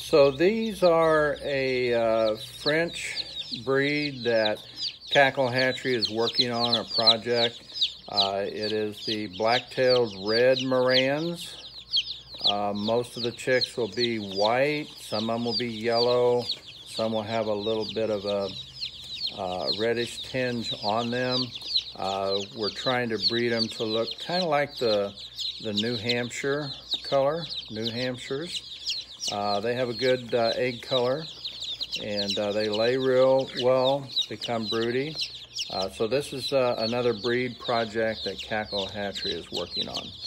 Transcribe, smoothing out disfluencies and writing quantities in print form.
So these are a French breed that Cackle Hatchery is working on a project. It is the black-tailed red Marans. Most of the chicks will be white, some of them will be yellow, some will have a little bit of a reddish tinge on them. We're trying to breed them to look kind of like the New Hampshire color, New Hampshires. They have a good egg color, and they lay real well, become broody. So this is another breed project that Cackle Hatchery is working on.